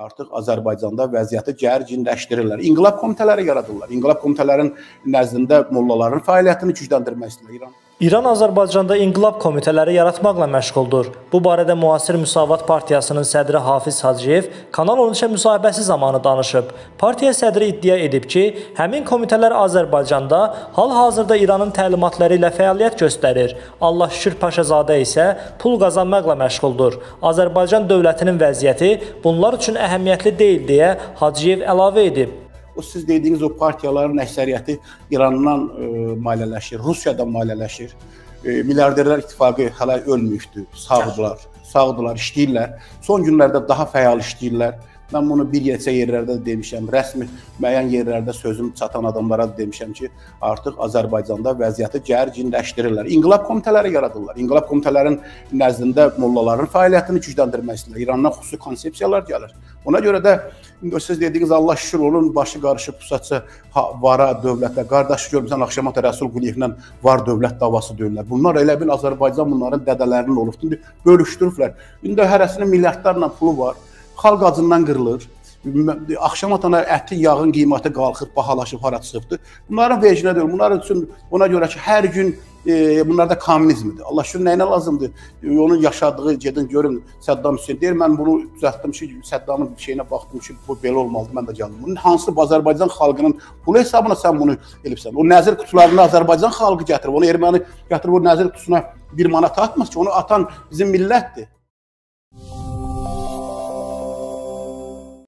artıq Azərbaycanda vəziyyəti gərginləşdirirlər. İnqilab komitələri yaradırlar. İnqilab komitələrin nəzdində mollaların fəaliyyətini gücləndirmək istəyir İran Azərbaycanda inqilab komitələri yaratmaqla məşğuldur. Bu barədə Müasir Müsavat Partiyasının sədri Hafiz Hacıyev Kanal 13-ə müsahibəsi zamanı danışıb. Partiya sədri iddia edib ki, həmin komitələr Azərbaycanda hal-hazırda İranın təlimatları ilə fəaliyyət göstərir. Allah şükür Paşazadə isə pul qazanmaqla məşğuldur. Azərbaycan dövlətinin vəziyyəti bunlar üçün əhəmiyyətli deyil deyə Hacıyev əlavə edib. O siz dediyiniz o partiyaların əksəriyyəti İrandan maliyyələşir, Rusiyadan maliyyələşir. Milyarderlər İttifaqı hələ ölməyibdir, sağdırlar, işləyirlər. Son günlərdə daha fəal işləyirlər. Mən bunu bir neçə yerlərdə də demişəm, rəsmi müəyyən yerlərdə sözüm çatan adamlara da demişəm ki, artıq Azərbaycanda vəziyyəti gərginləşdirirlər. İnqilab komitələri yaradırlar. İnqilab komitələrin nəzdində mollaların fəaliyyətini gücləndirmək istəyirlər. İrandan xüsusi konsepsiyalar gəlir. Ona görə də siz dediyiniz Allah şükür onun başı qarışıb pusatsa vara dövlətlə, qardaşı görmüsən Axşamat Rəsul Quliyevlə var dövlət davası deyirlər. Bunlar elə bil Azərbaycan bunların dədələrinin olubdur, bölüşdürüblər. İndi hərəsinin milyardlarla pulu var. Xalq acından qırılır. Axşamatana əti, yağın qiyməti qalxır, bahalaşıb, hara çıxıbdır. Bunların vecinə deyil. Bunlar üçün ona görə ki, hər gün bunlarda kommunizmdir. Allah şükür nəyinə lazımdır? Onun yaşadığı, gedin görün, Səddam Hüseyin deyir, mən bunu düzəltdim ki, Səddamın şeyinə baxdım ki, bu belə olmalıdır, mən də gəldim. Bunun hansı Azərbaycan xalqının pulu hesabına sən bunu elibsən? O nəzir qutularını Azərbaycan xalqı gətirib, onu erməni gətirib, o nəzir qutusuna 1 manat atmaz ki, onu atan bizim millətdir.